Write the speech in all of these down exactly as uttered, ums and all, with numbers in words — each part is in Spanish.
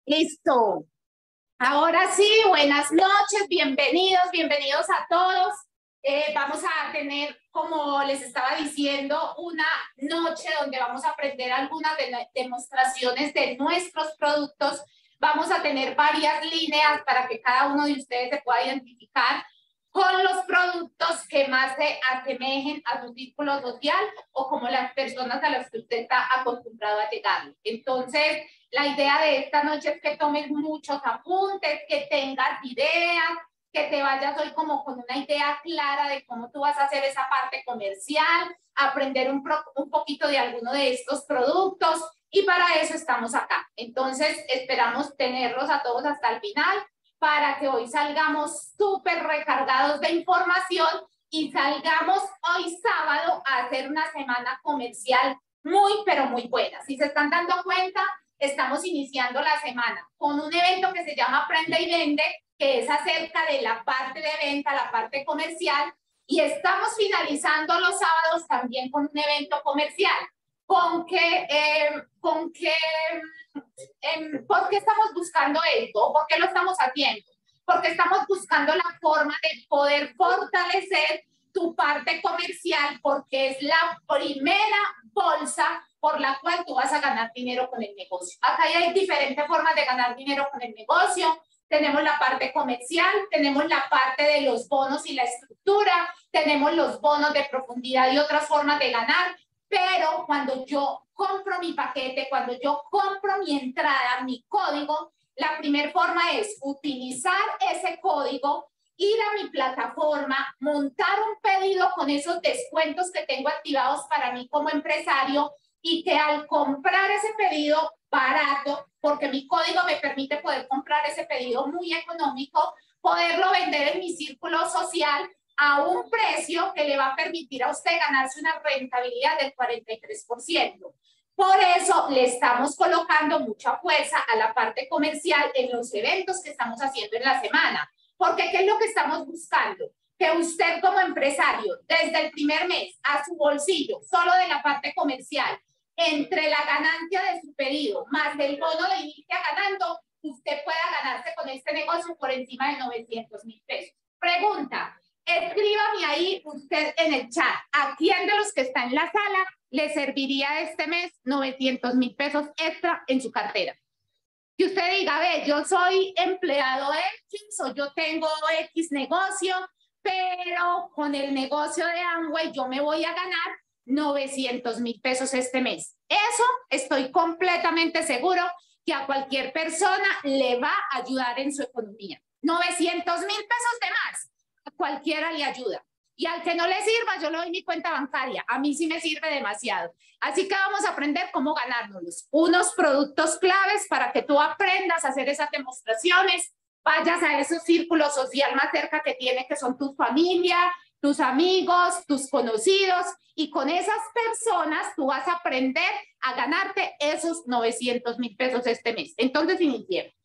Listo. Ahora sí, buenas noches, bienvenidos, bienvenidos a todos. Eh, vamos a tener, como les estaba diciendo, una noche donde vamos a aprender algunas de demostraciones de nuestros productos. Vamos a tener varias líneas para que cada uno de ustedes se pueda identificar con los productos que más se asemejen a su círculo social o como las personas a las que usted está acostumbrado a llegar. Entonces, la idea de esta noche es que tomes muchos apuntes, que tengas ideas, que te vayas hoy como con una idea clara de cómo tú vas a hacer esa parte comercial, aprender un, pro, un poquito de alguno de estos productos, y para eso estamos acá. Entonces, esperamos tenerlos a todos hasta el final para que hoy salgamos súper recargados de información y salgamos hoy sábado a hacer una semana comercial muy, pero muy buena. Si se están dando cuenta, estamos iniciando la semana con un evento que se llama Aprende y Vende, que es acerca de la parte de venta, la parte comercial, y estamos finalizando los sábados también con un evento comercial. ¿Con qué, eh, con qué, eh, por qué estamos buscando esto? ¿Por qué lo estamos haciendo? Porque estamos buscando la forma de poder fortalecer tu parte comercial, porque es la primera bolsa por la cual tú vas a ganar dinero con el negocio. Acá hay diferentes formas de ganar dinero con el negocio. Tenemos la parte comercial, tenemos la parte de los bonos y la estructura, tenemos los bonos de profundidad y otras formas de ganar. Pero cuando yo compro mi paquete, cuando yo compro mi entrada, mi código, la primera forma es utilizar ese código, ir a mi plataforma, montar un pedido con esos descuentos que tengo activados para mí como empresario, y que al comprar ese pedido barato, porque mi código me permite poder comprar ese pedido muy económico, poderlo vender en mi círculo social a un precio que le va a permitir a usted ganarse una rentabilidad del cuarenta y tres por ciento. Por eso le estamos colocando mucha fuerza a la parte comercial en los eventos que estamos haciendo en la semana. Porque ¿qué es lo que estamos buscando? Que usted como empresario, desde el primer mes a su bolsillo, solo de la parte comercial, entre la ganancia de su pedido más del bono de inicia ganando, usted pueda ganarse con este negocio por encima de novecientos mil pesos. Pregunta, escríbame ahí usted en el chat, ¿a quién de los que está en la sala le serviría este mes novecientos mil pesos extra en su cartera? Que usted diga, ve, yo soy empleado X o yo tengo X negocio, pero con el negocio de Amway yo me voy a ganar novecientos mil pesos este mes. Eso estoy completamente seguro que a cualquier persona le va a ayudar en su economía. novecientos mil pesos de más, a cualquiera le ayuda. Y al que no le sirva, yo le doy mi cuenta bancaria. A mí sí me sirve demasiado. Así que vamos a aprender cómo ganárnoslos. Unos productos claves para que tú aprendas a hacer esas demostraciones, vayas a ese círculo social más cerca que tiene, que son tu familia, tus amigos, tus conocidos, y con esas personas tú vas a aprender a ganarte esos novecientos mil pesos este mes. Entonces, iniciemos.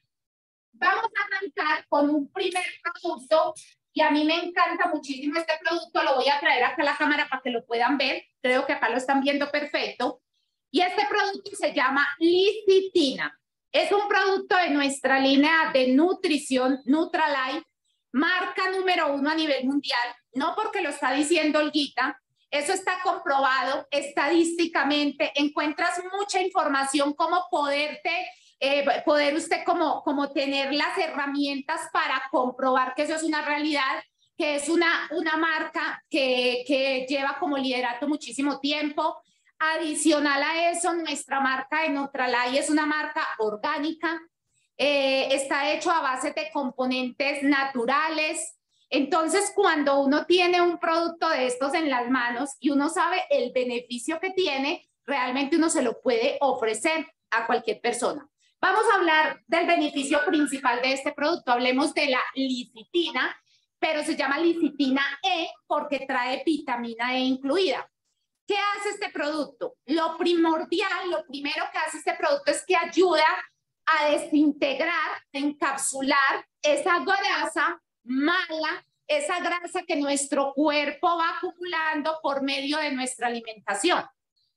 Vamos a arrancar con un primer producto, y a mí me encanta muchísimo este producto. Lo voy a traer acá a la cámara para que lo puedan ver. Creo que acá lo están viendo perfecto. Y este producto se llama Licitina. Es un producto de nuestra línea de nutrición, Nutralife, marca número uno a nivel mundial. No porque lo está diciendo Olguita, eso está comprobado estadísticamente. Encuentras mucha información, cómo poderte... Eh, poder usted como, como tener las herramientas para comprobar que eso es una realidad, que es una, una marca que, que lleva como liderato muchísimo tiempo. Adicional a eso, nuestra marca de Nutralife es una marca orgánica, eh, está hecho a base de componentes naturales. Entonces, cuando uno tiene un producto de estos en las manos y uno sabe el beneficio que tiene, realmente uno se lo puede ofrecer a cualquier persona. Vamos a hablar del beneficio principal de este producto. Hablemos de la licitina, pero se llama licitina E porque trae vitamina E incluida. ¿Qué hace este producto? Lo primordial, lo primero que hace este producto es que ayuda a desintegrar, a encapsular esa grasa mala, esa grasa que nuestro cuerpo va acumulando por medio de nuestra alimentación.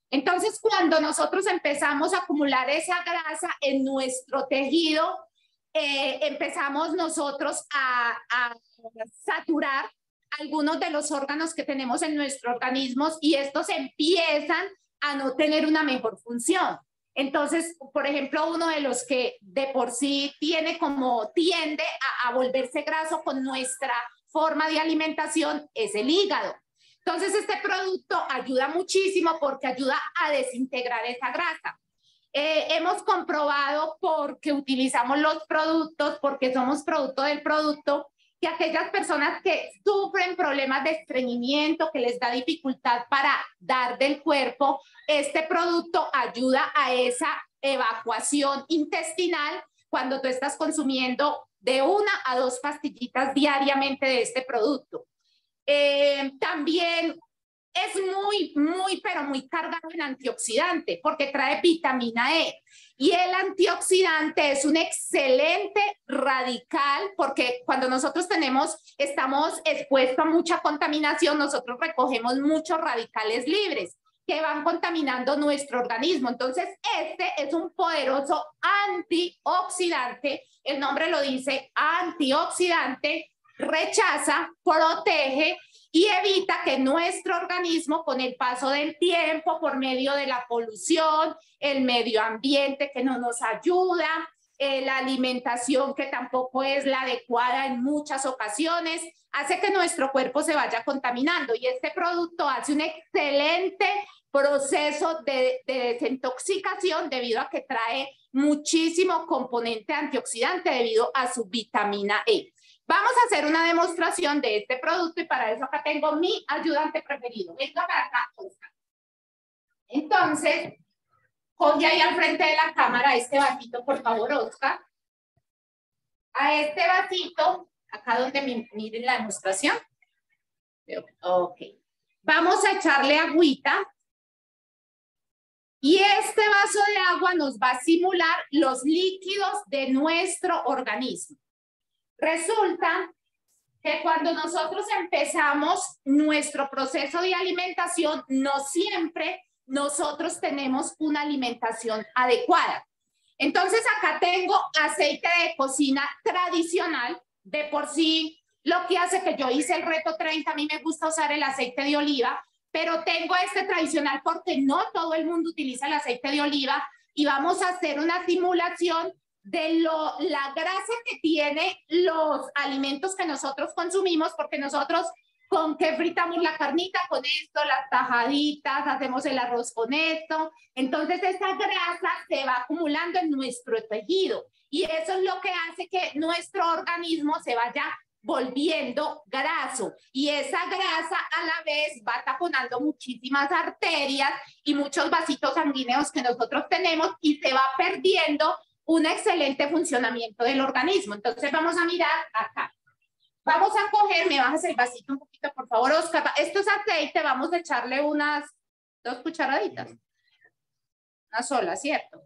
Entonces, cuando nosotros empezamos a acumular esa grasa en nuestro tejido, eh, empezamos nosotros a, a saturar algunos de los órganos que tenemos en nuestro organismo y estos empiezan a no tener una mejor función. Entonces, por ejemplo, uno de los que de por sí tiene como tiende a, a volverse graso con nuestra forma de alimentación es el hígado. Entonces, este producto ayuda muchísimo porque ayuda a desintegrar esa grasa. Eh, hemos comprobado porque utilizamos los productos, porque somos producto del producto, que aquellas personas que sufren problemas de estreñimiento, que les da dificultad para dar del cuerpo, este producto ayuda a esa evacuación intestinal cuando tú estás consumiendo de una a dos pastillitas diariamente de este producto. Eh, también es muy, muy, pero muy cargado en antioxidante porque trae vitamina E. Y el antioxidante es un excelente radical porque cuando nosotros tenemos, estamos expuestos a mucha contaminación, nosotros recogemos muchos radicales libres que van contaminando nuestro organismo. Entonces, este es un poderoso antioxidante. El nombre lo dice, antioxidante, rechaza, protege y evita que nuestro organismo, con el paso del tiempo, por medio de la polución, el medio ambiente que no nos ayuda, eh, la alimentación que tampoco es la adecuada en muchas ocasiones, hace que nuestro cuerpo se vaya contaminando. Y este producto hace un excelente proceso de, de desintoxicación debido a que trae muchísimo componente antioxidante debido a su vitamina E. Vamos a hacer una demostración de este producto y para eso acá tengo mi ayudante preferido. Venga para acá, Oscar. Entonces, coge ahí al frente de la cámara este vasito, por favor, Oscar. A este vasito, acá donde miren la demostración. Ok. Vamos a echarle agüita. Y este vaso de agua nos va a simular los líquidos de nuestro organismo. Resulta que cuando nosotros empezamos nuestro proceso de alimentación, no siempre nosotros tenemos una alimentación adecuada. Entonces acá tengo aceite de cocina tradicional, de por sí lo que hace que yo hice el reto treinta, a mí me gusta usar el aceite de oliva, pero tengo este tradicional porque no todo el mundo utiliza el aceite de oliva y vamos a hacer una simulación de lo, la grasa que tiene los alimentos que nosotros consumimos, porque nosotros con qué fritamos la carnita, con esto, las tajaditas, hacemos el arroz con esto, entonces esa grasa se va acumulando en nuestro tejido y eso es lo que hace que nuestro organismo se vaya volviendo graso y esa grasa a la vez va taponando muchísimas arterias y muchos vasitos sanguíneos que nosotros tenemos y se va perdiendo un excelente funcionamiento del organismo. Entonces vamos a mirar acá. Vamos a coger, me bajas el vasito un poquito, por favor, Oscar. Esto es aceite, vamos a echarle unas dos cucharaditas. Una sola, ¿cierto?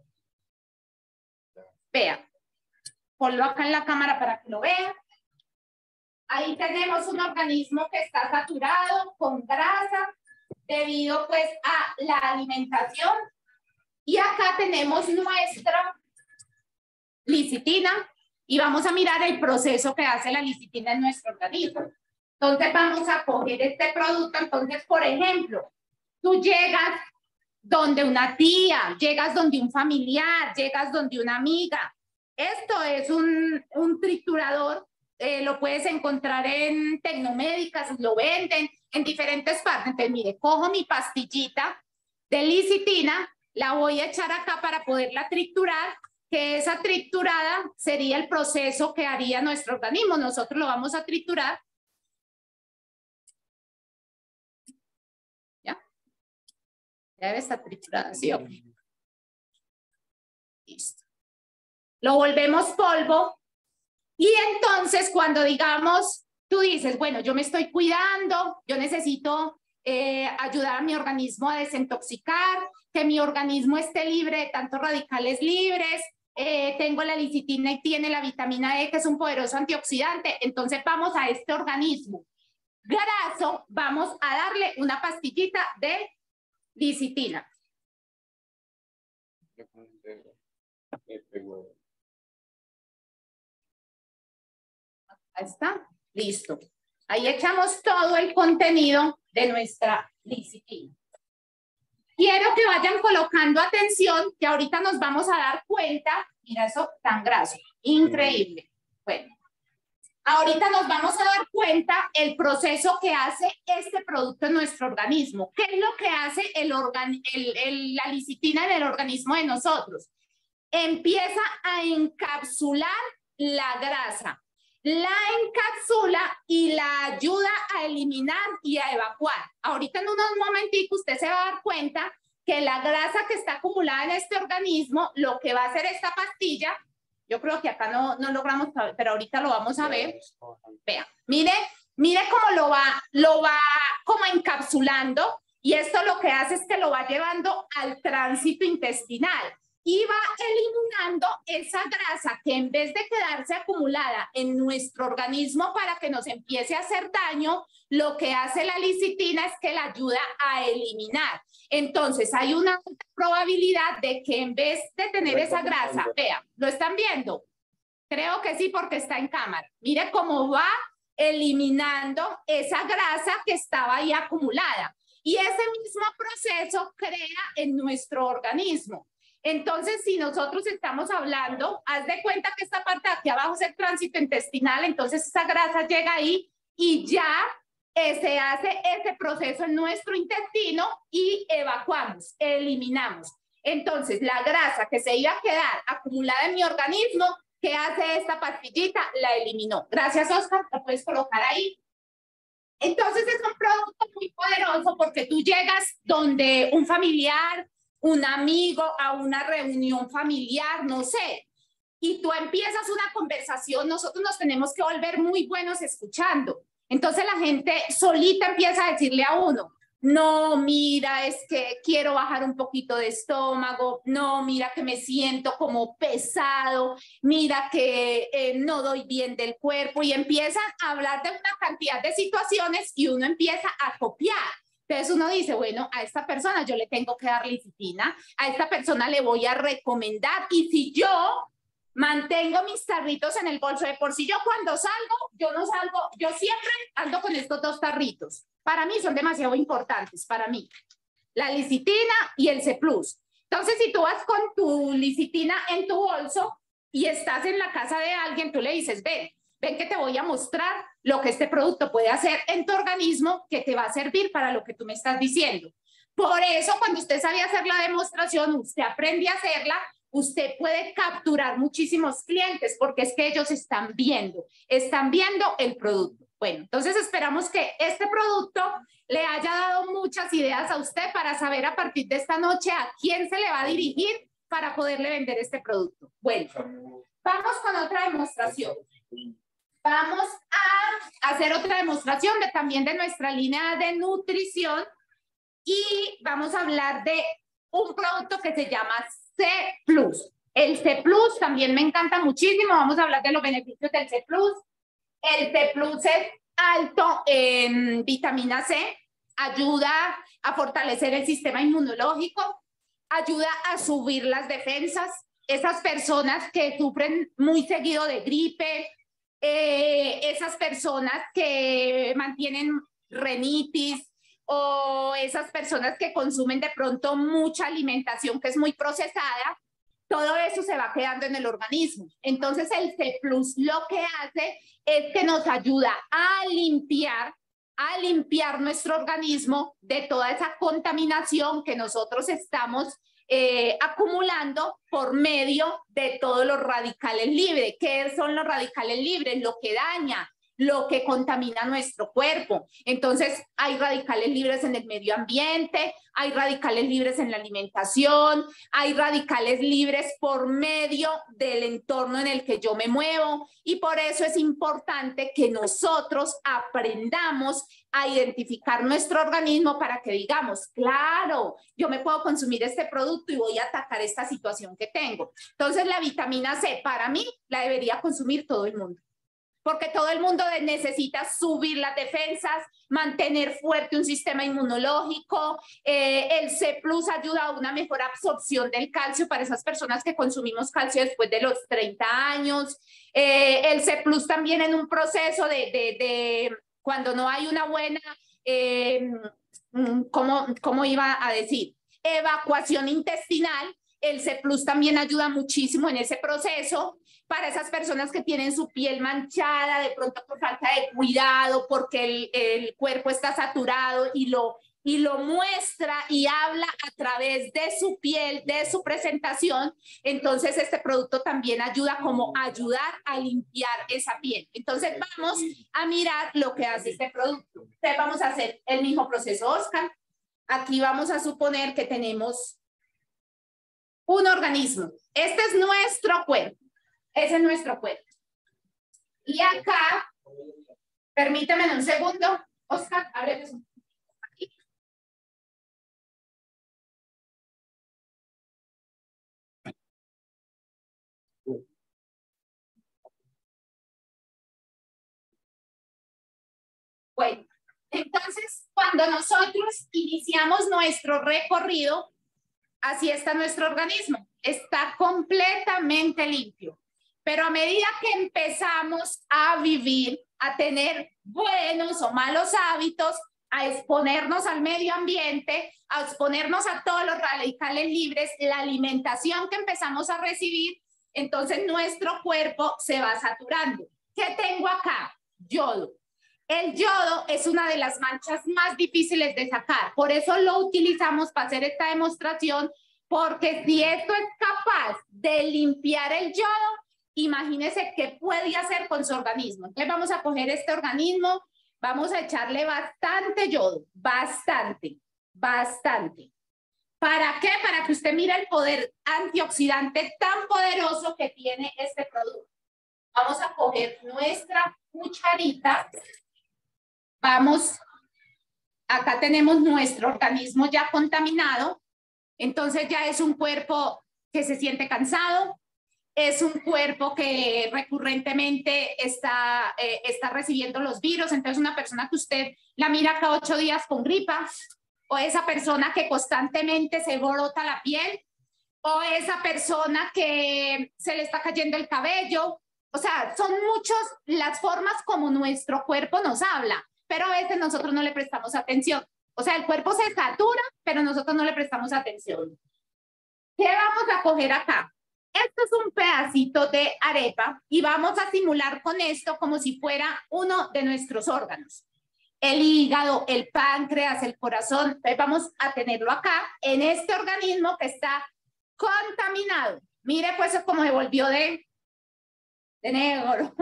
Vea. Ponlo acá en la cámara para que lo vea. Ahí tenemos un organismo que está saturado con grasa debido pues a la alimentación. Y acá tenemos nuestra licitina y vamos a mirar el proceso que hace la licitina en nuestro organismo. Entonces vamos a coger este producto. Entonces, por ejemplo, tú llegas donde una tía, llegas donde un familiar, llegas donde una amiga. Esto es un, un triturador, eh, lo puedes encontrar en Tecnomédicas, lo venden en diferentes partes. Entonces, mire, cojo mi pastillita de licitina, la voy a echar acá para poderla triturar, que esa triturada sería el proceso que haría nuestro organismo. Nosotros lo vamos a triturar. ¿Ya? Ya debe estar triturada, ¿sí? Okay. Listo. Lo volvemos polvo y entonces cuando digamos, tú dices, bueno, yo me estoy cuidando, yo necesito eh, ayudar a mi organismo a desintoxicar, que mi organismo esté libre de tantos radicales libres, Eh, tengo la licitina y tiene la vitamina E, que es un poderoso antioxidante. Entonces vamos a este organismo graso, vamos a darle una pastillita de licitina. Ahí está, listo. Ahí echamos todo el contenido de nuestra licitina. Quiero que vayan colocando atención, que ahorita nos vamos a dar cuenta. Mira eso tan graso, increíble. Bueno, ahorita nos vamos a dar cuenta el proceso que hace este producto en nuestro organismo. ¿Qué es lo que hace el organ, el, el, la licitina en el organismo de nosotros? Empieza a encapsular la grasa. La encapsula y la ayuda a eliminar y a evacuar. Ahorita en unos momenticos usted se va a dar cuenta que la grasa que está acumulada en este organismo, lo que va a hacer esta pastilla, yo creo que acá no, no logramos, pero ahorita lo vamos a ver. Vea, mire, mire cómo lo va, lo va como encapsulando, y esto lo que hace es que lo va llevando al tránsito intestinal. Y va eliminando esa grasa que en vez de quedarse acumulada en nuestro organismo para que nos empiece a hacer daño, lo que hace la licitina es que la ayuda a eliminar. Entonces hay una alta probabilidad de que en vez de tener esa grasa, vea, ¿lo están viendo? Creo que sí, porque está en cámara. Mire cómo va eliminando esa grasa que estaba ahí acumulada. Y ese mismo proceso crea en nuestro organismo. Entonces, si nosotros estamos hablando, haz de cuenta que esta parte de aquí abajo es el tránsito intestinal, entonces esa grasa llega ahí y ya eh, se hace ese proceso en nuestro intestino y evacuamos, eliminamos. Entonces, la grasa que se iba a quedar acumulada en mi organismo, ¿qué hace esta pastillita? La eliminó. Gracias, Oscar, la puedes colocar ahí. Entonces, es un producto muy poderoso porque tú llegas donde un familiar, un amigo, a una reunión familiar, no sé, y tú empiezas una conversación, nosotros nos tenemos que volver muy buenos escuchando. Entonces la gente solita empieza a decirle a uno, no, mira, es que quiero bajar un poquito de estómago, no, mira que me siento como pesado, mira que eh, no doy bien del cuerpo, y empiezan a hablar de una cantidad de situaciones y uno empieza a copiar. Entonces uno dice, bueno, a esta persona yo le tengo que dar licitina, a esta persona le voy a recomendar, y si yo mantengo mis tarritos en el bolso, de por sí yo cuando salgo, yo no salgo, yo siempre ando con estos dos tarritos. Para mí son demasiado importantes, para mí, la licitina y el C plus. Entonces, si tú vas con tu licitina en tu bolso y estás en la casa de alguien, tú le dices, ven, ven que te voy a mostrar lo que este producto puede hacer en tu organismo, que te va a servir para lo que tú me estás diciendo. Por eso, cuando usted sabe hacer la demostración, usted aprende a hacerla, usted puede capturar muchísimos clientes, porque es que ellos están viendo, están viendo el producto. Bueno, entonces esperamos que este producto le haya dado muchas ideas a usted para saber a partir de esta noche a quién se le va a dirigir para poderle vender este producto. Bueno, vamos con otra demostración. Vamos a hacer otra demostración de, también de nuestra línea de nutrición, y vamos a hablar de un producto que se llama C plus. El C plus también me encanta muchísimo. Vamos a hablar de los beneficios del C plus. El C plus es alto en vitamina C, ayuda a fortalecer el sistema inmunológico, ayuda a subir las defensas. Esas personas que sufren muy seguido de gripe, eh, esas personas que mantienen rinitis, o esas personas que consumen de pronto mucha alimentación que es muy procesada, todo eso se va quedando en el organismo. Entonces el C plus lo que hace es que nos ayuda a limpiar, a limpiar nuestro organismo de toda esa contaminación que nosotros estamos eh, acumulando por medio de todos los radicales libres. ¿Qué son los radicales libres? Lo que daña, lo que contamina nuestro cuerpo. Entonces, hay radicales libres en el medio ambiente, hay radicales libres en la alimentación, hay radicales libres por medio del entorno en el que yo me muevo, y por eso es importante que nosotros aprendamos a identificar nuestro organismo para que digamos, claro, yo me puedo consumir este producto y voy a atacar esta situación que tengo. Entonces, la vitamina C, para mí, la debería consumir todo el mundo. porque todo el mundo necesita subir las defensas, mantener fuerte un sistema inmunológico. Eh, el C plus ayuda a una mejor absorción del calcio para esas personas que consumimos calcio después de los treinta años. Eh, el C plus también en un proceso de, de, de cuando no hay una buena, eh, ¿cómo, cómo iba a decir? Evacuación intestinal. El C plus también ayuda muchísimo en ese proceso para esas personas que tienen su piel manchada, de pronto por falta de cuidado, porque el, el cuerpo está saturado y lo, y lo muestra y habla a través de su piel, de su presentación. Entonces este producto también ayuda como a ayudar a limpiar esa piel. Entonces vamos a mirar lo que hace este producto. Entonces vamos a hacer el mismo proceso, Oscar. Aquí vamos a suponer que tenemos un organismo. Este es nuestro cuerpo. Ese es nuestro cuerpo. Y acá, permítame un segundo, Oscar, abre eso. Aquí. Bueno, entonces, cuando nosotros iniciamos nuestro recorrido, así está nuestro organismo. Está completamente limpio. Pero a medida que empezamos a vivir, a tener buenos o malos hábitos, a exponernos al medio ambiente, a exponernos a todos los radicales libres, la alimentación que empezamos a recibir, entonces nuestro cuerpo se va saturando. ¿Qué tengo acá? Yodo. El yodo es una de las manchas más difíciles de sacar, por eso lo utilizamos para hacer esta demostración, porque si esto es capaz de limpiar el yodo, imagínese qué puede hacer con su organismo. Entonces vamos a coger este organismo, vamos a echarle bastante yodo, bastante, bastante. ¿Para qué? Para que usted mire el poder antioxidante tan poderoso que tiene este producto. Vamos a coger nuestra cucharita. Vamos, acá tenemos nuestro organismo ya contaminado. Entonces ya es un cuerpo que se siente cansado. Es un cuerpo que recurrentemente está, eh, está recibiendo los virus. Entonces una persona que usted la mira cada ocho días con gripa, o esa persona que constantemente se brota la piel, o esa persona que se le está cayendo el cabello. O sea, son muchas las formas como nuestro cuerpo nos habla, pero a veces nosotros no le prestamos atención. O sea, el cuerpo se satura, pero nosotros no le prestamos atención. ¿Qué vamos a coger acá? Esto es un pedacito de arepa y vamos a simular con esto como si fuera uno de nuestros órganos. El hígado, el páncreas, el corazón. Entonces vamos a tenerlo acá en este organismo que está contaminado. Mire pues cómo se volvió de, de negro.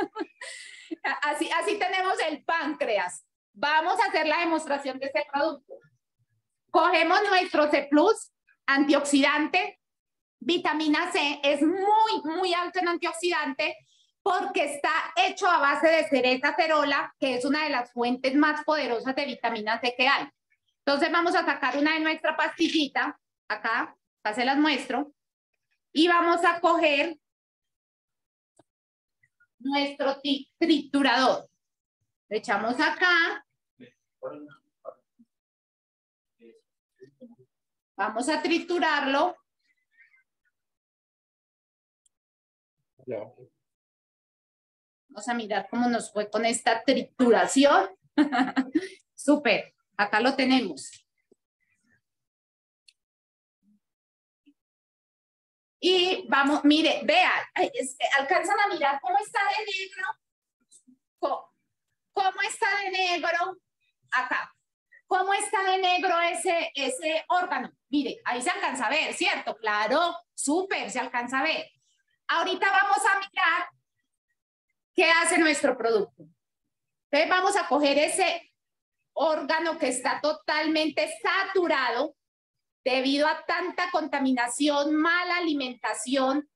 así, así tenemos el páncreas. Vamos a hacer la demostración de este producto. Cogemos nuestro C plus, antioxidante. Vitamina C es muy, muy alto en antioxidante porque está hecho a base de cereza acerola, que es una de las fuentes más poderosas de vitamina C que hay. Entonces vamos a sacar una de nuestra pastillita, acá, acá se las muestro, y vamos a coger nuestro triturador. Le echamos acá. Vamos a triturarlo. Vamos a mirar cómo nos fue con esta trituración. Súper, acá lo tenemos. Y vamos, mire, vean, alcanzan a mirar cómo está de negro. ¿Cómo, cómo está de negro? Acá. ¿Cómo está de negro ese, ese órgano? Mire, ahí se alcanza a ver, ¿cierto? Claro, súper, se alcanza a ver. Ahorita vamos a mirar qué hace nuestro producto. Entonces vamos a coger ese órgano que está totalmente saturado debido a tanta contaminación, mala alimentación,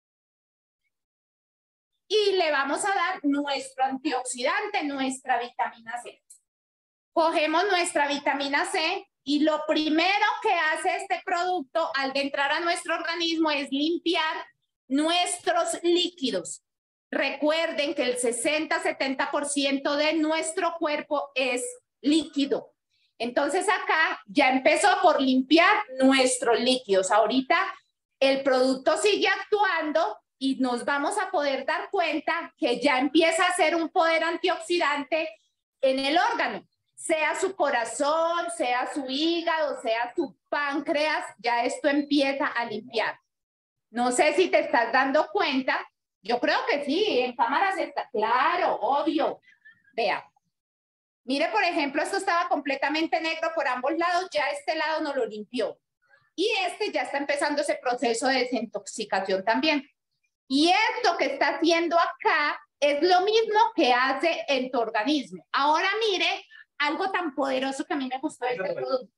y le vamos a dar nuestro antioxidante, nuestra vitamina C. Cogemos nuestra vitamina C y lo primero que hace este producto al entrar a nuestro organismo es limpiar nuestros líquidos. Recuerden que el sesenta, setenta por ciento de nuestro cuerpo es líquido. Entonces acá ya empezó por limpiar nuestros líquidos. Ahorita el producto sigue actuando y nos vamos a poder dar cuenta que ya empieza a ser un poder antioxidante en el órgano. Sea su corazón, sea su hígado, sea su páncreas, ya esto empieza a limpiar. No sé si te estás dando cuenta. Yo creo que sí, en cámaras está claro, obvio. Vea. Mire, por ejemplo, esto estaba completamente negro por ambos lados, ya este lado no lo limpió. Y este ya está empezando ese proceso de desintoxicación también. Y esto que está haciendo acá es lo mismo que hace en tu organismo. Ahora mire algo tan poderoso que a mí me gustó de este producto.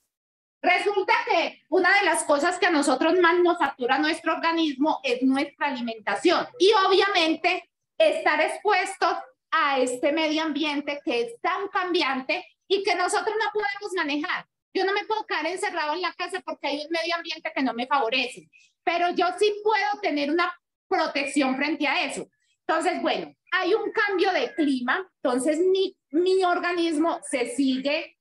Resulta que una de las cosas que a nosotros más nos satura nuestro organismo es nuestra alimentación. Y obviamente estar expuestos a este medio ambiente que es tan cambiante y que nosotros no podemos manejar. Yo no me puedo quedar encerrado en la casa porque hay un medio ambiente que no me favorece, pero yo sí puedo tener una protección frente a eso. Entonces, bueno, hay un cambio de clima, entonces mi, mi organismo se sigue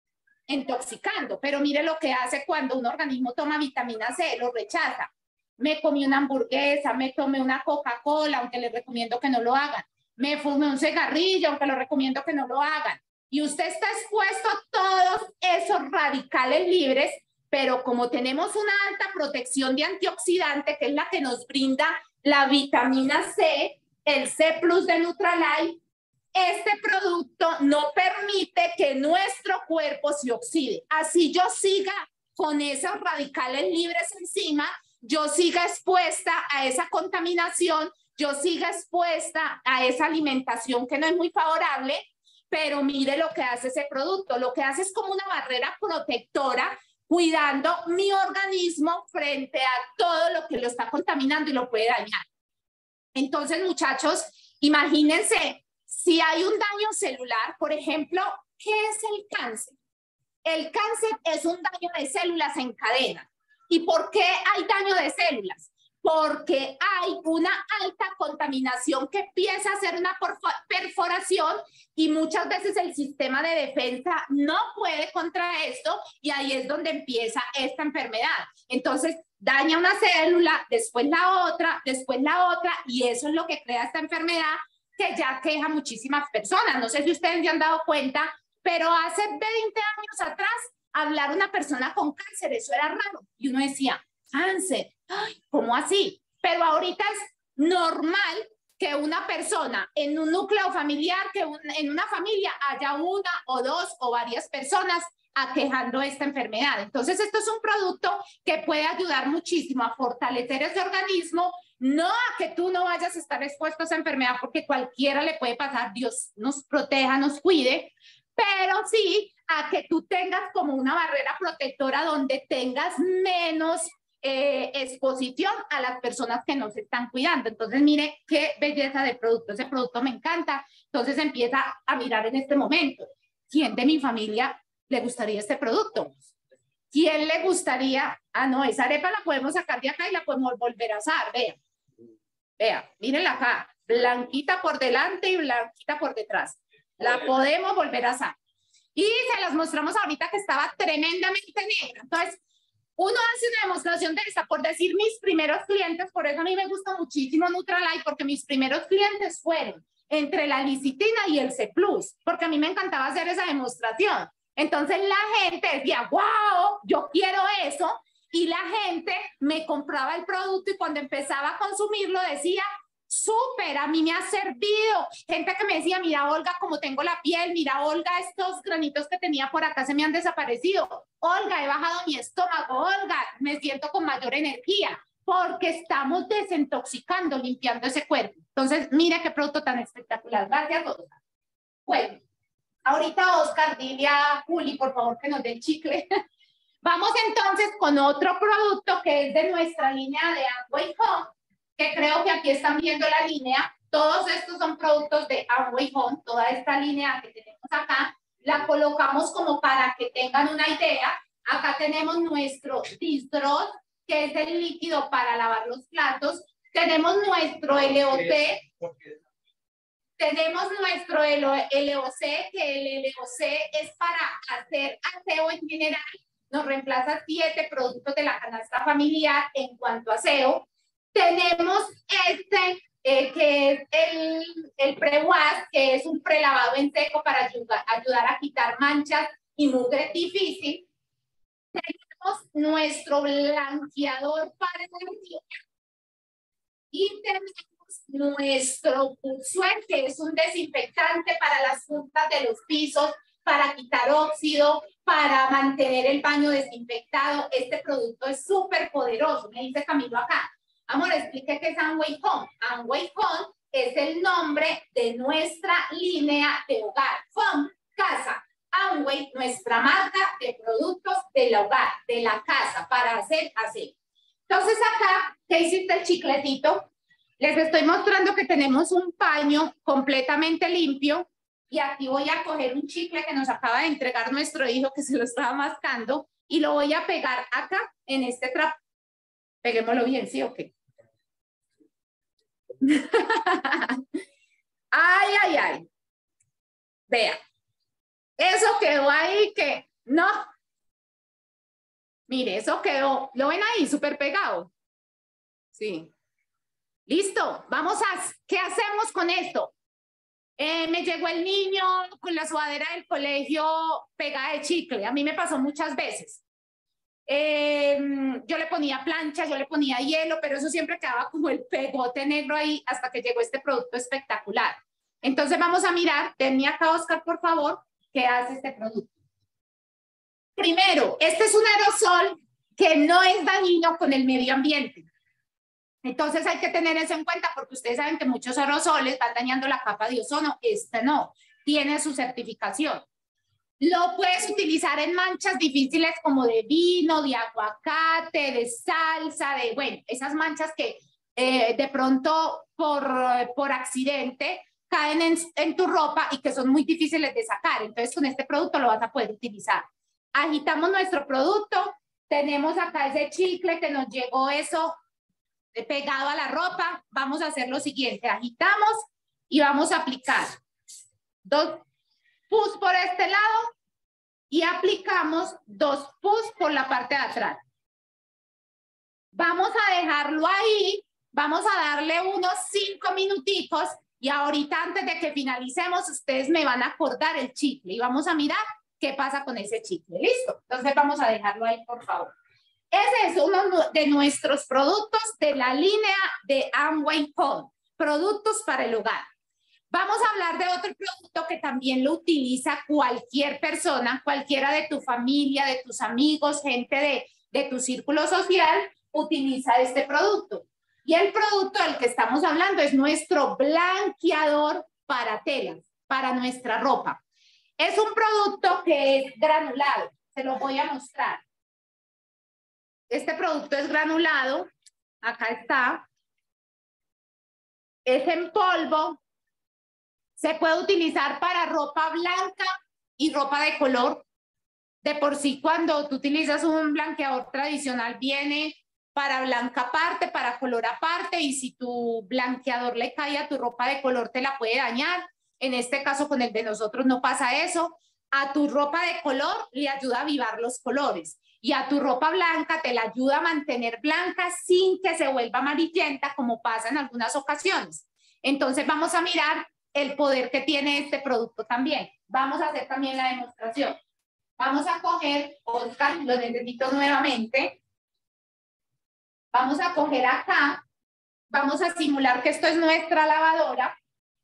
intoxicando, pero mire lo que hace cuando un organismo toma vitamina C, lo rechaza. Me comí una hamburguesa, me tomé una Coca-Cola, aunque les recomiendo que no lo hagan. Me fumé un cigarrillo, aunque les recomiendo que no lo hagan. Y usted está expuesto a todos esos radicales libres, pero como tenemos una alta protección de antioxidante, que es la que nos brinda la vitamina C, el C plus de Nutrilite, este producto no permite que nuestro cuerpo se oxide. Así yo siga con esos radicales libres encima, yo siga expuesta a esa contaminación, yo siga expuesta a esa alimentación que no es muy favorable, pero mire lo que hace ese producto. Lo que hace es como una barrera protectora, cuidando mi organismo frente a todo lo que lo está contaminando y lo puede dañar. Entonces, muchachos, imagínense, si hay un daño celular, por ejemplo, ¿qué es el cáncer? El cáncer es un daño de células en cadena. ¿Y por qué hay daño de células? Porque hay una alta contaminación que empieza a hacer una perforación y muchas veces el sistema de defensa no puede contra esto y ahí es donde empieza esta enfermedad. Entonces, daña una célula, después la otra, después la otra y eso es lo que crea esta enfermedad que ya queja a muchísimas personas. No sé si ustedes se han dado cuenta, pero hace veinte años atrás, hablar una persona con cáncer, eso era raro. Y uno decía, cáncer, ay, ¿cómo así? Pero ahorita es normal que una persona en un núcleo familiar, que un, en una familia haya una o dos o varias personas aquejando esta enfermedad. Entonces, esto es un producto que puede ayudar muchísimo a fortalecer ese organismo, no a que tú no vayas a estar expuesto a esa enfermedad, porque cualquiera le puede pasar, Dios nos proteja, nos cuide, pero sí a que tú tengas como una barrera protectora donde tengas menos eh, exposición a las personas que no se están cuidando. Entonces, mire qué belleza de producto. Ese producto me encanta. Entonces, empieza a mirar en este momento. ¿Quién de mi familia le gustaría este producto? ¿Quién le gustaría? Ah, no, esa arepa la podemos sacar de acá y la podemos volver a asar. Vea, vea, mírenla acá. Blanquita por delante y blanquita por detrás. La podemos volver a asar. Y se las mostramos ahorita que estaba tremendamente negra. Entonces, uno hace una demostración de esta, por decir mis primeros clientes, por eso a mí me gusta muchísimo Nutrilite, porque mis primeros clientes fueron entre la licitina y el C plus, porque a mí me encantaba hacer esa demostración. Entonces la gente decía, wow, yo quiero eso, y la gente me compraba el producto y cuando empezaba a consumirlo decía, súper, a mí me ha servido. Gente que me decía, mira Olga, como tengo la piel, mira Olga, estos granitos que tenía por acá se me han desaparecido. Olga, he bajado mi estómago. Olga, me siento con mayor energía, porque estamos desintoxicando, limpiando ese cuerpo. Entonces, mira qué producto tan espectacular. Gracias, Oscar. Bueno, ahorita Oscar, dile a Juli, por favor, que nos dé el chicle. Vamos entonces con otro producto que es de nuestra línea de Amway Home, que creo que aquí están viendo la línea. Todos estos son productos de Amway Home, toda esta línea que tenemos acá, la colocamos como para que tengan una idea. Acá tenemos nuestro Distros, que es el líquido para lavar los platos. Tenemos nuestro L O T, Tenemos nuestro L O C, que el L O C es para hacer aseo en general. Nos reemplaza siete productos de la canasta familiar en cuanto a aseo. Tenemos este, eh, que es el, el pre-wash, que es un prelavado en seco para ayudar, ayudar a quitar manchas y mugre difícil. Tenemos nuestro blanqueador para el y tenemos nuestro Pursuel, que es un desinfectante para las puntas de los pisos, para quitar óxido, para mantener el baño desinfectado. Este producto es súper poderoso. Me dice Camilo acá. Amor, explique qué es Amway Home. Amway Home es el nombre de nuestra línea de hogar. Home, casa. Amway, nuestra marca de productos del hogar, de la casa, para hacer así. Entonces acá, ¿qué hiciste el chicletito? Les estoy mostrando que tenemos un paño completamente limpio y aquí voy a coger un chicle que nos acaba de entregar nuestro hijo que se lo estaba mascando y lo voy a pegar acá en este trapo. Peguémoslo bien, ¿sí o qué? Ay, ay, ay. Vea. Eso quedó ahí que no. Mire, eso quedó. ¿Lo ven ahí? Súper pegado. Sí. Listo. Vamos a... ¿Qué hacemos con esto? Eh, me llegó el niño con la sudadera del colegio pegada de chicle. A mí me pasó muchas veces. Eh, yo le ponía plancha, yo le ponía hielo, pero eso siempre quedaba como el pegote negro ahí hasta que llegó este producto espectacular. Entonces vamos a mirar, tenme acá Oscar, por favor, qué hace este producto. Primero, este es un aerosol que no es dañino con el medio ambiente. Entonces hay que tener eso en cuenta porque ustedes saben que muchos aerosoles van dañando la capa de ozono. Este no, tiene su certificación. Lo puedes utilizar en manchas difíciles como de vino, de aguacate, de salsa, de, bueno, esas manchas que eh, de pronto por, por accidente caen en, en tu ropa y que son muy difíciles de sacar. Entonces con este producto lo vas a poder utilizar. Agitamos nuestro producto. Tenemos acá ese chicle que nos llegó eso pegado a la ropa. Vamos a hacer lo siguiente. Agitamos y vamos a aplicar dos pus por este lado y aplicamos dos pus por la parte de atrás. Vamos a dejarlo ahí, vamos a darle unos cinco minuticos y ahorita antes de que finalicemos ustedes me van a acordar el chicle y vamos a mirar qué pasa con ese chicle. ¿Listo? Entonces vamos a dejarlo ahí, por favor. Ese es uno de nuestros productos de la línea de Amway Home, productos para el hogar. Vamos a hablar de otro producto que también lo utiliza cualquier persona, cualquiera de tu familia, de tus amigos, gente de, de tu círculo social, utiliza este producto. Y el producto del que estamos hablando es nuestro blanqueador para telas, para nuestra ropa. Es un producto que es granulado, se lo voy a mostrar. Este producto es granulado, acá está, es en polvo. Se puede utilizar para ropa blanca y ropa de color. De por sí, cuando tú utilizas un blanqueador tradicional, viene para blanca aparte, para color aparte, y si tu blanqueador le cae a tu ropa de color, te la puede dañar. En este caso, con el de nosotros no pasa eso. A tu ropa de color le ayuda a avivar los colores. Y a tu ropa blanca te la ayuda a mantener blanca sin que se vuelva amarillenta, como pasa en algunas ocasiones. Entonces, vamos a mirar el poder que tiene este producto también. Vamos a hacer también la demostración. Vamos a coger, Oscar, lo necesito nuevamente. Vamos a coger acá. Vamos a simular que esto es nuestra lavadora.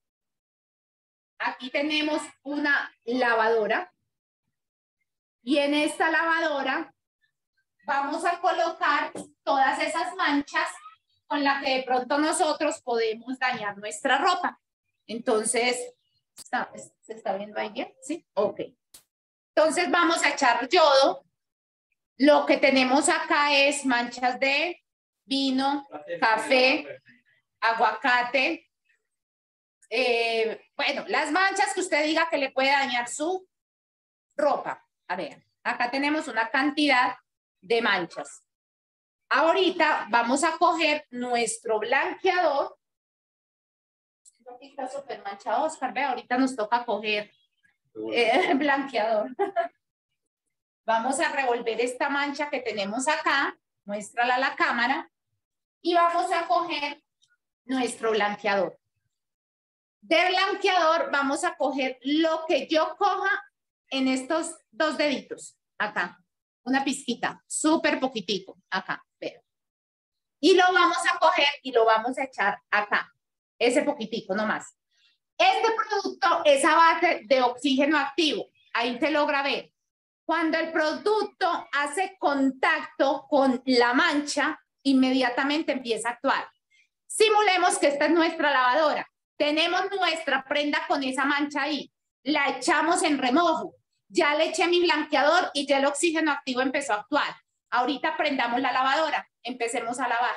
Aquí tenemos una lavadora. Y en esta lavadora vamos a colocar todas esas manchas con las que de pronto nosotros podemos dañar nuestra ropa. Entonces, ¿está, ¿se está viendo ahí bien? ¿Sí? Ok. Entonces vamos a echar yodo. Lo que tenemos acá es manchas de vino, café, aguacate. Eh, bueno, las manchas que usted diga que le puede dañar su ropa. A ver, acá tenemos una cantidad de manchas. Ahorita vamos a coger nuestro blanqueador Aquí está súper manchado, Oscar. Ve, ahorita nos toca coger eh, blanqueador. Vamos a revolver esta mancha que tenemos acá. Muéstrala a la cámara. Y vamos a coger nuestro blanqueador. De blanqueador vamos a coger lo que yo coja en estos dos deditos. Acá. Una pizquita. Súper poquitico. Acá. Vean. Y lo vamos a coger y lo vamos a echar acá. Ese poquitico, no más. Este producto es a base de oxígeno activo. Ahí te logra ver. Cuando el producto hace contacto con la mancha, inmediatamente empieza a actuar. Simulemos que esta es nuestra lavadora. Tenemos nuestra prenda con esa mancha ahí. La echamos en remojo. Ya le eché mi blanqueador y ya el oxígeno activo empezó a actuar. Ahorita prendamos la lavadora. Empecemos a lavar.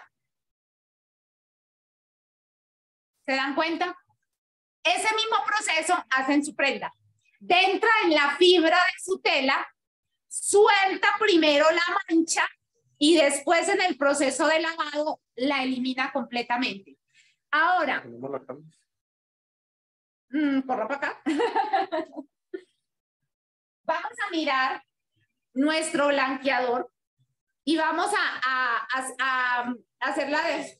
¿Se dan cuenta? Ese mismo proceso hacen su prenda. Entra en la fibra de su tela, suelta primero la mancha y después en el proceso de lavado la elimina completamente. Ahora, mmm, corro para acá. Vamos a mirar nuestro blanqueador y vamos a, a, a, a hacer la de...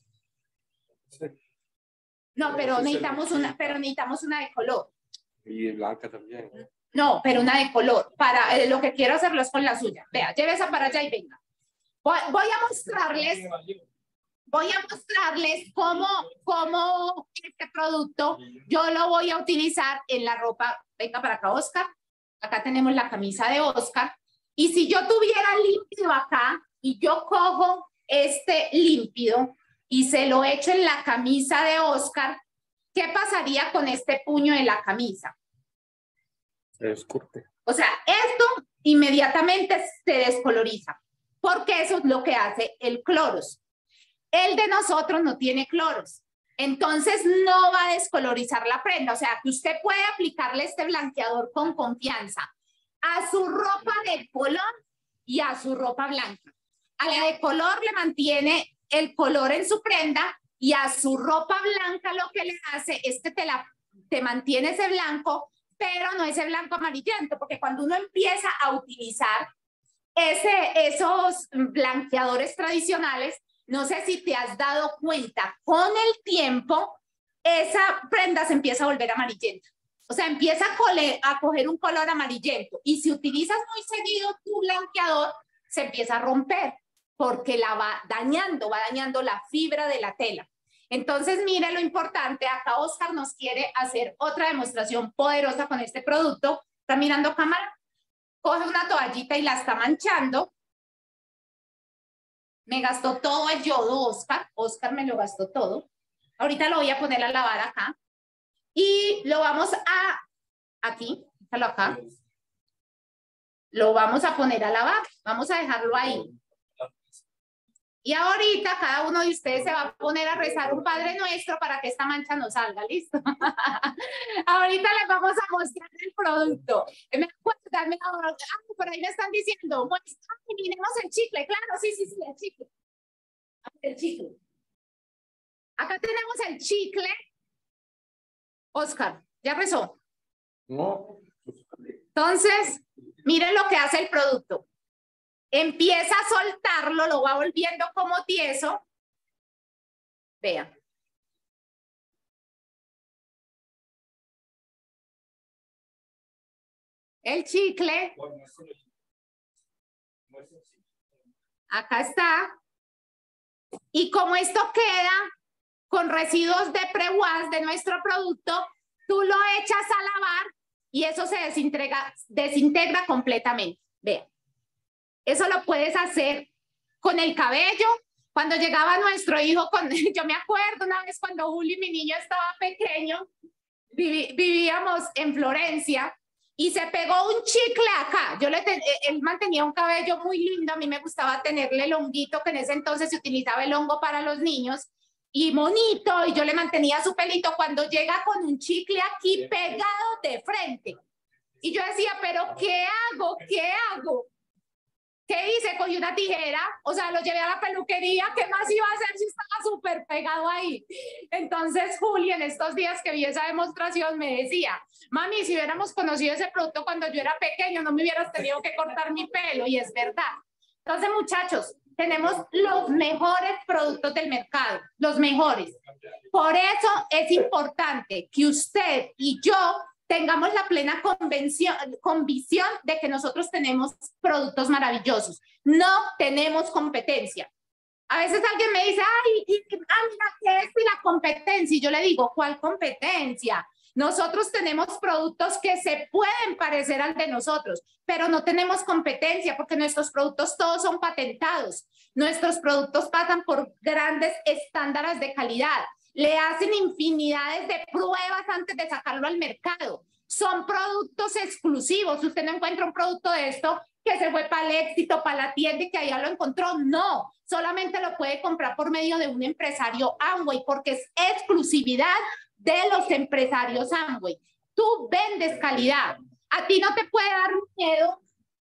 No, pero necesitamos una, pero necesitamos una de color. Y blanca también. No, pero una de color. Para eh, lo que quiero hacerlo es con la suya. Vea, lleve esa para allá y venga. Voy, voy a mostrarles, voy a mostrarles cómo, cómo este producto yo lo voy a utilizar en la ropa. Venga para acá, Oscar. Acá tenemos la camisa de Oscar. Y si yo tuviera límpido acá y yo cojo este límpido y se lo echo en la camisa de Oscar, ¿qué pasaría con este puño de la camisa? Se descurte. O sea, esto inmediatamente se descoloriza, porque eso es lo que hace el cloros. El de nosotros no tiene cloros, entonces no va a descolorizar la prenda. O sea, que usted puede aplicarle este blanqueador con confianza a su ropa de color y a su ropa blanca. A la de color le mantiene el color en su prenda y a su ropa blanca lo que le hace es que te, la, te mantiene ese blanco, pero no ese blanco amarillento, porque cuando uno empieza a utilizar ese, esos blanqueadores tradicionales, no sé si te has dado cuenta, con el tiempo esa prenda se empieza a volver amarillenta. O sea, empieza a, cole, a coger un color amarillento y si utilizas muy seguido tu blanqueador, se empieza a romper, porque la va dañando, va dañando la fibra de la tela. Entonces, mire lo importante, acá Oscar nos quiere hacer otra demostración poderosa con este producto. ¿Está mirando cámara? Coge una toallita y la está manchando. Me gastó todo el yodo, Oscar. Oscar me lo gastó todo. Ahorita lo voy a poner a lavar acá. Y lo vamos a, aquí, déjalo acá. Lo vamos a poner a lavar. Vamos a dejarlo ahí. Y ahorita cada uno de ustedes se va a poner a rezar un Padre Nuestro para que esta mancha no salga, ¿listo? Ahorita les vamos a mostrar el producto. Me acuerdan, me, ah, por ahí me están diciendo, miremos el chicle, claro, sí, sí, sí, el chicle. El chicle. Acá tenemos el chicle. Oscar, ¿ya rezó? No. Entonces, miren lo que hace el producto. Empieza a soltarlo, lo va volviendo como tieso. Vean. El chicle. Acá está. Y como esto queda con residuos de pre-wash de nuestro producto, tú lo echas a lavar y eso se desintegra, desintegra completamente. Vean. Eso lo puedes hacer con el cabello. Cuando llegaba nuestro hijo, con, yo me acuerdo una vez cuando Julio, mi niño, estaba pequeño, viví, vivíamos en Florencia y se pegó un chicle acá. Yo le ten, él mantenía un cabello muy lindo, a mí me gustaba tenerle el honguito, que en ese entonces se utilizaba el hongo para los niños, y bonito, y yo le mantenía su pelito. Cuando llega con un chicle aquí pegado de frente. Y yo decía, ¿pero qué hago? ¿Qué hago? ¿Qué hice? Cogí una tijera, o sea, lo llevé a la peluquería. ¿Qué más iba a hacer si estaba súper pegado ahí? Entonces, Juli, en estos días que vi esa demostración, me decía, mami, si hubiéramos conocido ese producto cuando yo era pequeño, no me hubieras tenido que cortar mi pelo. Y es verdad. Entonces, muchachos, tenemos los mejores productos del mercado, los mejores. Por eso es importante que usted y yo tengamos la plena convención, convicción de que nosotros tenemos productos maravillosos. No tenemos competencia. A veces alguien me dice, ay, y, ah, mira, ¿qué es la competencia? Y yo le digo, ¿cuál competencia? Nosotros tenemos productos que se pueden parecer al de nosotros, pero no tenemos competencia porque nuestros productos todos son patentados. Nuestros productos pasan por grandes estándares de calidad. Le hacen infinidades de pruebas antes de sacarlo al mercado. Son productos exclusivos. Usted no encuentra un producto de esto que se fue para el éxito, para la tienda y que allá lo encontró. No, solamente lo puede comprar por medio de un empresario Amway porque es exclusividad de los empresarios Amway. Tú vendes calidad. A ti no te puede dar miedo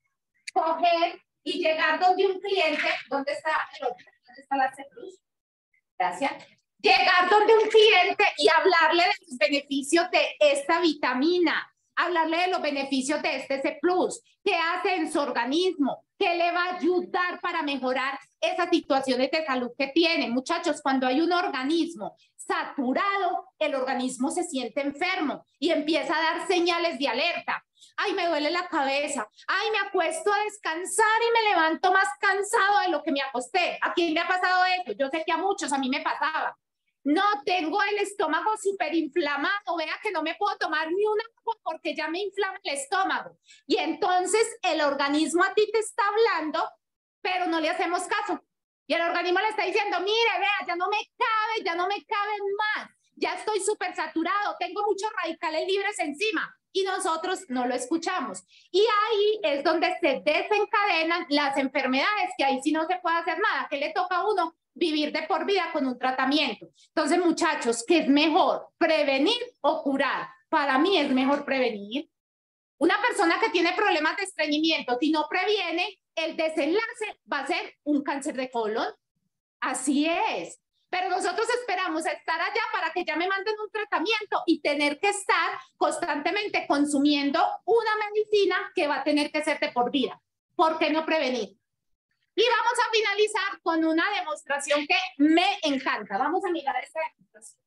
coger y llegar donde un cliente. ¿Dónde está el otro? ¿Dónde está la C-Plus? Gracias. Llegar donde un cliente y hablarle de los beneficios de esta vitamina, hablarle de los beneficios de este C plus, qué hace en su organismo, qué le va a ayudar para mejorar esas situaciones de salud que tiene. Muchachos, cuando hay un organismo saturado, el organismo se siente enfermo y empieza a dar señales de alerta. Ay, me duele la cabeza. Ay, me acuesto a descansar y me levanto más cansado de lo que me acosté. ¿A quién le ha pasado eso? Yo sé que a muchos, a mí me pasaba. No, tengo el estómago súper inflamado, vea que no me puedo tomar ni una agua porque ya me inflama el estómago. Y entonces el organismo a ti te está hablando, pero no le hacemos caso. Y el organismo le está diciendo, mire, vea, ya no me cabe, ya no me caben más, ya estoy súper saturado, tengo muchos radicales libres encima. Y nosotros no lo escuchamos. Y ahí es donde se desencadenan las enfermedades, que ahí sí no se puede hacer nada. ¿Qué le toca a uno? Vivir de por vida con un tratamiento. Entonces, muchachos, ¿qué es mejor? ¿Prevenir o curar? Para mí es mejor prevenir. Una persona que tiene problemas de estreñimiento, si no previene, el desenlace va a ser un cáncer de colon. Así es. Pero nosotros esperamos estar allá para que ya me manden un tratamiento y tener que estar constantemente consumiendo una medicina que va a tener que ser de por vida. ¿Por qué no prevenir? Y vamos a finalizar con una demostración que me encanta. Vamos a mirar esta demostración.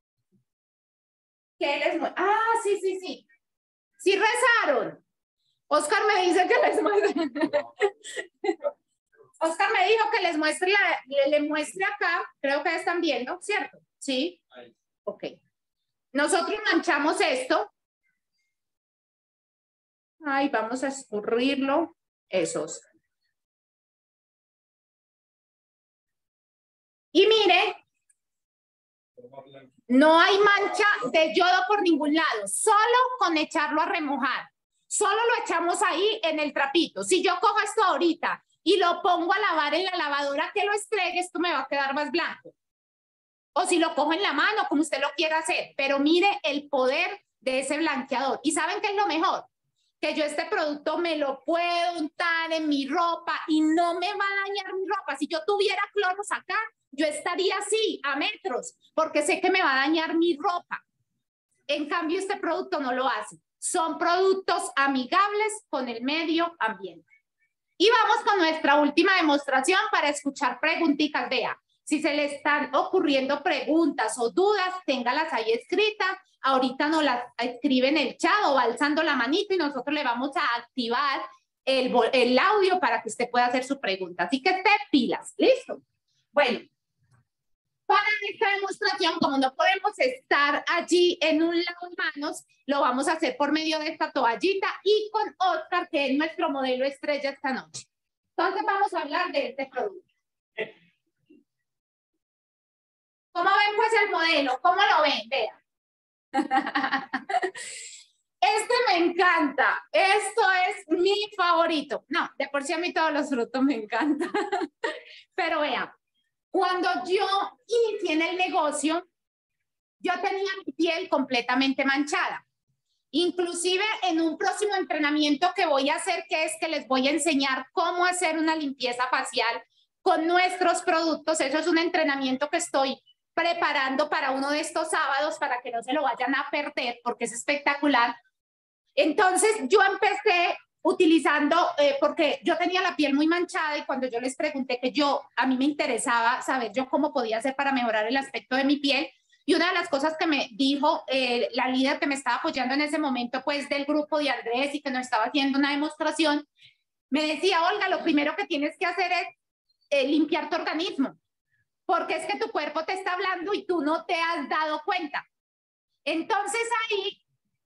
¿Qué les muestra? Ah, sí, sí, sí. Sí rezaron. Oscar me dice que les muestre. Oscar me dijo que les muestre, la, le, le muestre acá. Creo que están viendo, ¿cierto? ¿Sí? Ok. Nosotros manchamos esto. Ay, vamos a escurrirlo. Esos. Y mire, no hay mancha de yodo por ningún lado, solo con echarlo a remojar. Solo lo echamos ahí en el trapito. Si yo cojo esto ahorita y lo pongo a lavar en la lavadora que lo estregue, esto me va a quedar más blanco. O si lo cojo en la mano, como usted lo quiera hacer. Pero mire el poder de ese blanqueador. ¿Y saben qué es lo mejor? Que yo este producto me lo puedo untar en mi ropa y no me va a dañar mi ropa. Si yo tuviera cloros acá, yo estaría así, a metros, porque sé que me va a dañar mi ropa. En cambio, este producto no lo hace. Son productos amigables con el medio ambiente. Y vamos con nuestra última demostración para escuchar preguntitas. Vea, si se le están ocurriendo preguntas o dudas, téngalas ahí escritas. Ahorita nos las escribe en el chat o va alzando la manito y nosotros le vamos a activar el, el audio para que usted pueda hacer su pregunta. Así que esté pilas. ¿Listo? Bueno, para esta demostración, como no podemos estar allí en un lavamanos, lo vamos a hacer por medio de esta toallita y con Oscar, que es nuestro modelo estrella esta noche. Entonces vamos a hablar de este producto. ¿Cómo ven pues el modelo? ¿Cómo lo ven? Vean. Este me encanta. Esto es mi favorito. No, de por sí a mí todos los frutos me encantan. Pero vean, cuando yo inicié en el negocio, yo tenía mi piel completamente manchada. Inclusive en un próximo entrenamiento que voy a hacer, que es que les voy a enseñar cómo hacer una limpieza facial con nuestros productos. Eso es un entrenamiento que estoy preparando para uno de estos sábados para que no se lo vayan a perder porque es espectacular. Entonces yo empecé utilizando, eh, porque yo tenía la piel muy manchada y cuando yo les pregunté que yo, a mí me interesaba saber yo cómo podía hacer para mejorar el aspecto de mi piel. Y una de las cosas que me dijo eh, la líder que me estaba apoyando en ese momento, pues del grupo de Andrés y que nos estaba haciendo una demostración, me decía, Olga, lo primero que tienes que hacer es eh, limpiar tu organismo, porque es que tu cuerpo te está hablando y tú no te has dado cuenta. Entonces ahí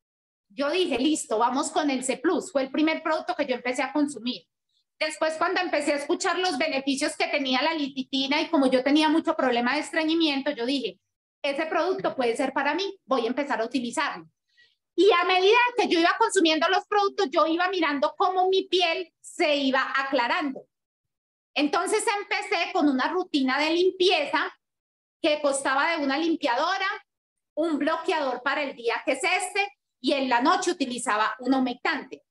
yo dije, listo, vamos con el C plus. Fue el primer producto que yo empecé a consumir. Después, cuando empecé a escuchar los beneficios que tenía la lititina y como yo tenía mucho problema de estreñimiento, yo dije, ese producto puede ser para mí, voy a empezar a utilizarlo. Y a medida que yo iba consumiendo los productos, yo iba mirando cómo mi piel se iba aclarando. Entonces empecé con una rutina de limpieza que costaba de una limpiadora, un bloqueador para el día que es este, y en la noche utilizaba un humectante.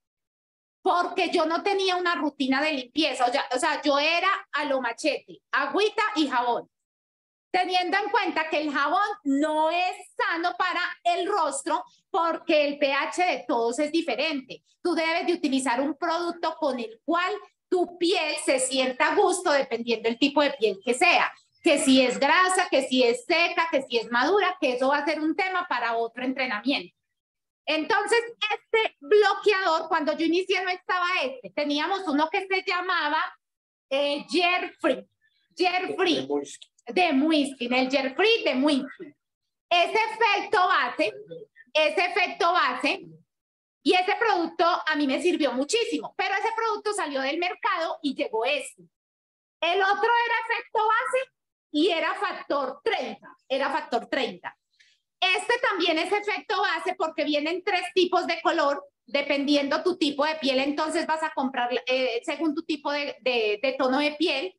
Porque yo no tenía una rutina de limpieza, o sea, o sea, yo era a lo machete, agüita y jabón. Teniendo en cuenta que el jabón no es sano para el rostro porque el pH de todos es diferente. Tú debes de utilizar un producto con el cual tu piel se sienta a gusto dependiendo del tipo de piel que sea. Que si es grasa, que si es seca, que si es madura, que eso va a ser un tema para otro entrenamiento. Entonces, este bloqueador, cuando yo inicié no estaba este. Teníamos uno que se llamaba eh, Germ Free. Germ Free. De Muiskin, el Gel Free de Muiskin. Ese efecto base, ese efecto base, y ese producto a mí me sirvió muchísimo, pero ese producto salió del mercado y llegó este. El otro era efecto base y era factor treinta, era factor treinta. Este también es efecto base porque vienen tres tipos de color, dependiendo tu tipo de piel, entonces vas a comprar eh, según tu tipo de, de, de tono de piel.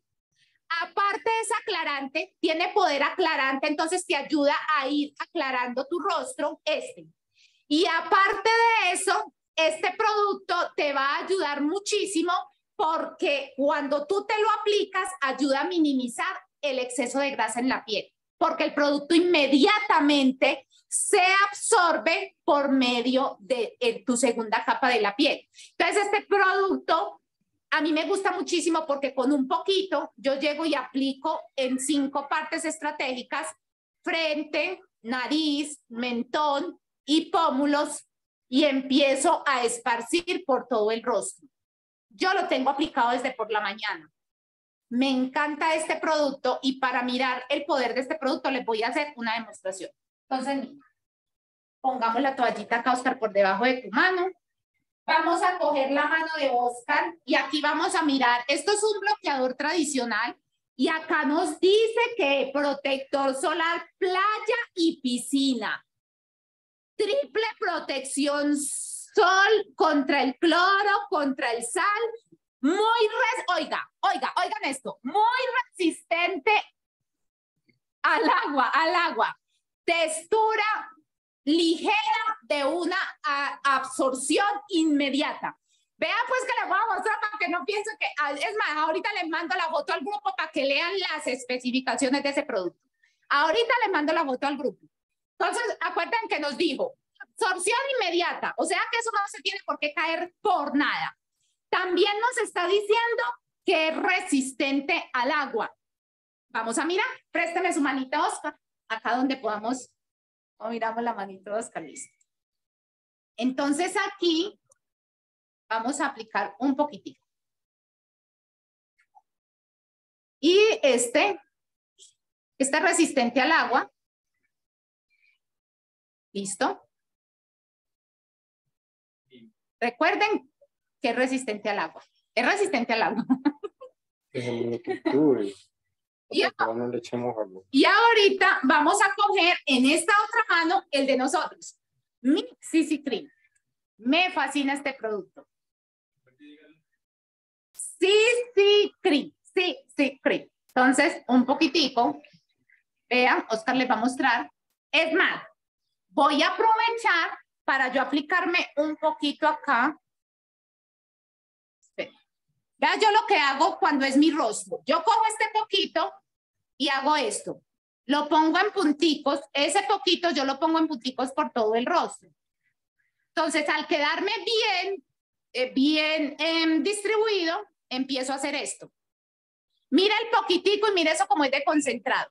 Aparte es aclarante, tiene poder aclarante, entonces te ayuda a ir aclarando tu rostro, este. Y aparte de eso, este producto te va a ayudar muchísimo porque cuando tú te lo aplicas, ayuda a minimizar el exceso de grasa en la piel, porque el producto inmediatamente se absorbe por medio de, de tu segunda capa de la piel. Entonces, este producto a mí me gusta muchísimo porque con un poquito yo llego y aplico en cinco partes estratégicas: frente, nariz, mentón y pómulos, y empiezo a esparcir por todo el rostro. Yo lo tengo aplicado desde por la mañana. Me encanta este producto y para mirar el poder de este producto les voy a hacer una demostración. Entonces, pongamos la toallita acá, Oscar, por debajo de tu mano. Vamos a coger la mano de Oscar y aquí vamos a mirar. Esto es un bloqueador tradicional y acá nos dice que protector solar, playa y piscina. Triple protección sol contra el cloro, contra el sal. Muy, res oiga, oiga, oigan esto. Muy resistente al agua, al agua. Textura ligera de una a, absorción inmediata. Vean pues que les voy a mostrar para que no piensen que, es más, ahorita les mando la foto al grupo para que lean las especificaciones de ese producto. Ahorita les mando la foto al grupo. Entonces, acuérdense que nos dijo, absorción inmediata, o sea que eso no se tiene por qué caer por nada. También nos está diciendo que es resistente al agua. Vamos a mirar, présteme su manita, Oscar, acá donde podamos. O miramos la manito de Oscar, listo. Entonces aquí vamos a aplicar un poquitito. Y este, este es resistente al agua. ¿Listo? Recuerden que es resistente al agua. Es resistente al agua. Y, no le echemos agua. Y ahorita vamos a coger en esta otra mano el de nosotros. Mi C C Cream. Me fascina este producto. C C Cream. C C Cream. Entonces, un poquitico. Vean, Oscar les va a mostrar. Es más, voy a aprovechar para yo aplicarme un poquito acá. Espera. Vea yo lo que hago cuando es mi rostro. Yo cojo este poquito y hago esto. Lo pongo en punticos. Ese poquito yo lo pongo en punticos por todo el rostro. Entonces, al quedarme bien, eh, bien eh, distribuido, empiezo a hacer esto. Mira el poquitico y mira eso como es de concentrado.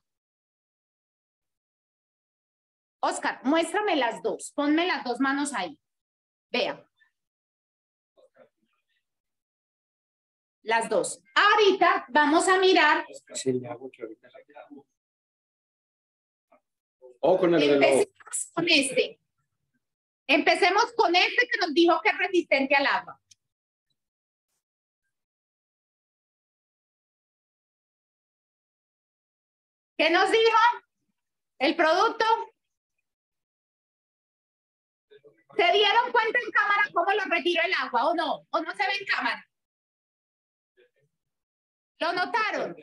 Oscar, muéstrame las dos. Ponme las dos manos ahí. Vea. Las dos. Ahorita vamos a mirar. Sí, le hago que ahorita la hago. O con el reloj. Empecemos con este. Empecemos con este que nos dijo que es resistente al agua. ¿Qué nos dijo? El producto. ¿Se dieron cuenta en cámara cómo lo retiro el agua o no? ¿O no se ve en cámara? ¿Lo notaron?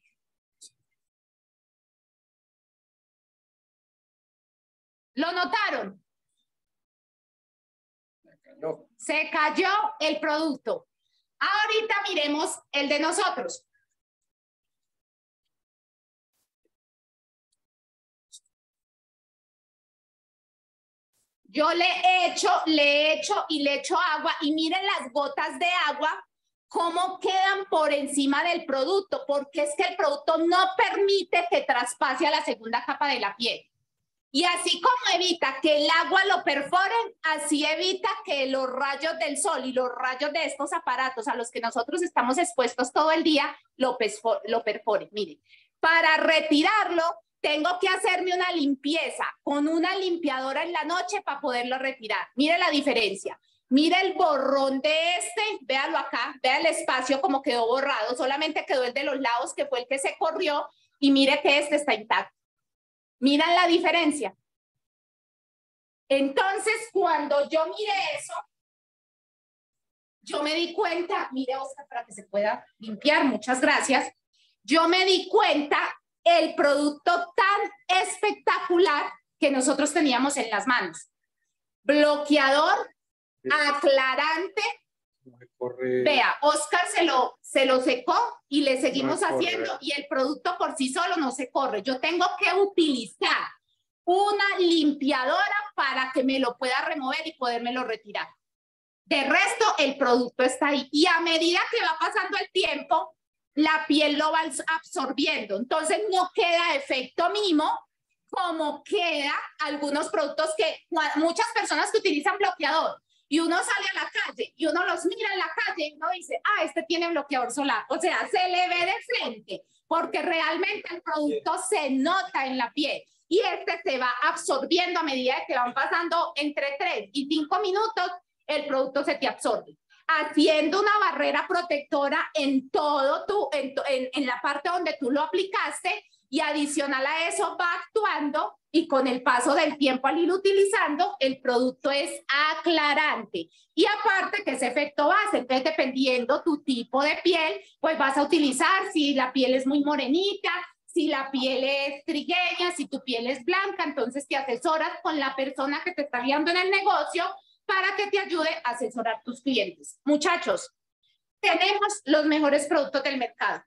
¿Lo notaron? No. Se cayó el producto. Ahorita miremos el de nosotros. Yo le he hecho, le he hecho y le echo agua y miren las gotas de agua cómo quedan por encima del producto, porque es que el producto no permite que traspase a la segunda capa de la piel. Y así como evita que el agua lo perforen, así evita que los rayos del sol y los rayos de estos aparatos a los que nosotros estamos expuestos todo el día lo, lo perforen. Miren, para retirarlo, tengo que hacerme una limpieza con una limpiadora en la noche para poderlo retirar. Mire la diferencia. Mire el borrón de este, véalo acá, vea el espacio como quedó borrado, solamente quedó el de los lados que fue el que se corrió y mire que este está intacto. Miran la diferencia. Entonces, cuando yo mire eso, yo me di cuenta, mire Oscar para que se pueda limpiar, muchas gracias. Yo me di cuenta el producto tan espectacular que nosotros teníamos en las manos. Bloqueador, aclarante. Corre. Vea, Oscar se lo, se lo secó y le seguimos No haciendo y el producto por sí solo no se corre. Yo tengo que utilizar una limpiadora para que me lo pueda remover y podérmelo retirar. De resto, el producto está ahí y a medida que va pasando el tiempo, la piel lo va absorbiendo. Entonces no queda efecto mimo como queda algunos productos que muchas personas que utilizan bloqueador y uno sale a la calle y uno los mira en la calle y uno dice, ah, este tiene bloqueador solar. O sea, se le ve de frente porque realmente el producto se nota en la piel y este se va absorbiendo a medida que van pasando entre tres y cinco minutos, el producto se te absorbe, haciendo una barrera protectora en todo tu, en, en, en la parte donde tú lo aplicaste y adicional a eso va actuando y con el paso del tiempo al ir utilizando, el producto es aclarante. Y aparte que ese efecto base, entonces dependiendo tu tipo de piel, pues vas a utilizar si la piel es muy morenita, si la piel es trigueña, si tu piel es blanca, entonces te asesoras con la persona que te está guiando en el negocio para que te ayude a asesorar tus clientes. Muchachos, tenemos los mejores productos del mercado.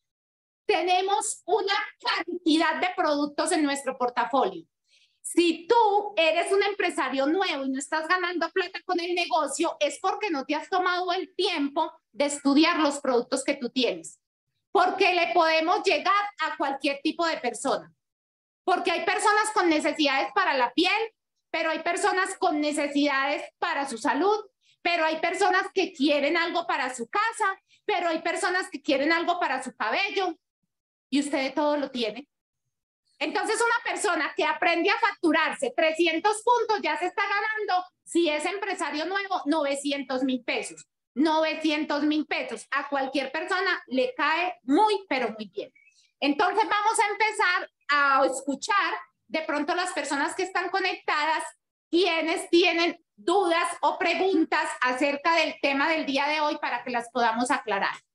Tenemos una cantidad de productos en nuestro portafolio. Si tú eres un empresario nuevo y no estás ganando plata con el negocio, es porque no te has tomado el tiempo de estudiar los productos que tú tienes. Porque le podemos llegar a cualquier tipo de persona. Porque hay personas con necesidades para la piel, pero hay personas con necesidades para su salud, pero hay personas que quieren algo para su casa, pero hay personas que quieren algo para su cabello. Y usted de todo lo tiene. Entonces una persona que aprende a facturarse trescientos puntos ya se está ganando, si es empresario nuevo, novecientos mil pesos. novecientos mil pesos. A cualquier persona le cae muy, pero muy bien. Entonces vamos a empezar a escuchar de pronto las personas que están conectadas, quienes tienen dudas o preguntas acerca del tema del día de hoy para que las podamos aclarar.